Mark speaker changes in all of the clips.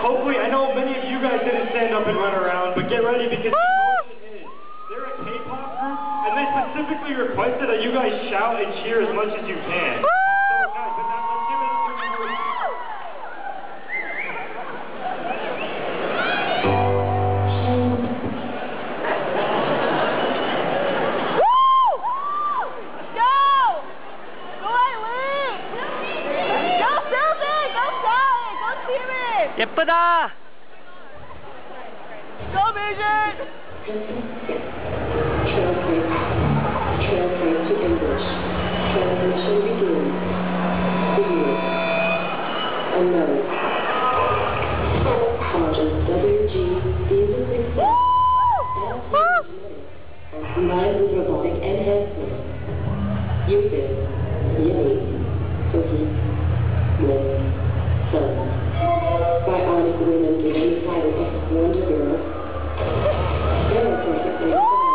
Speaker 1: Hopefully, I know many of you guys didn't stand up and run around, but get ready because they're a K-pop group, and they specifically requested that you guys shout and cheer as much as you can. So, guys, but now let's give it up for you.
Speaker 2: 예쁘다!
Speaker 3: Go, Vision!
Speaker 4: Translate to English. Transmission begins. Video. Unknown. Sergeant WG Diesel 6 combined with robotic enhancement. Uses Yay, Cookie, Milk, Sun. Bionic women get inside of Wonder Girl. Very perfectly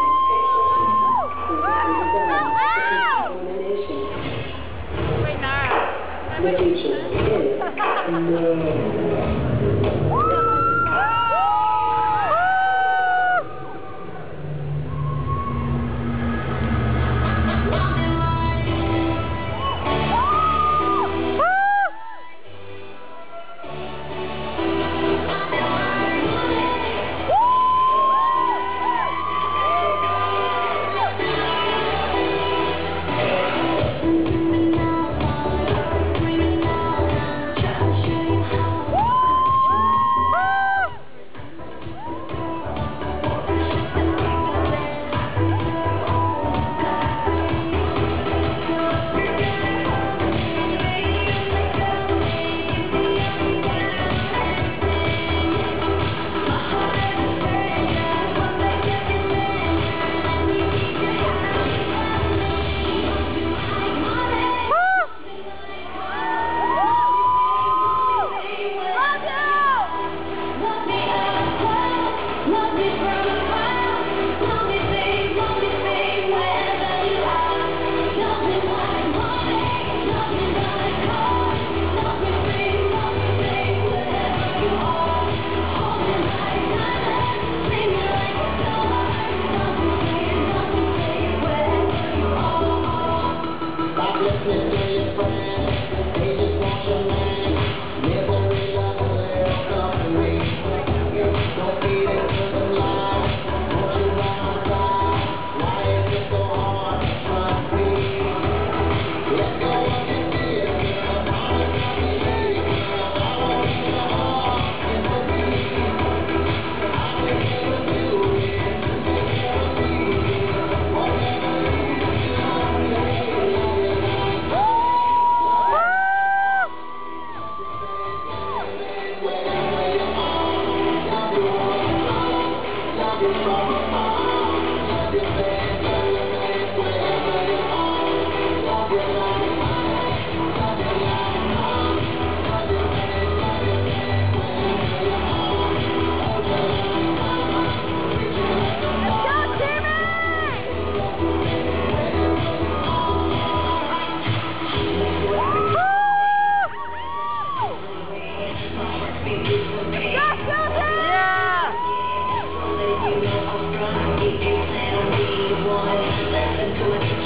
Speaker 4: designed. The future is
Speaker 3: Yeah!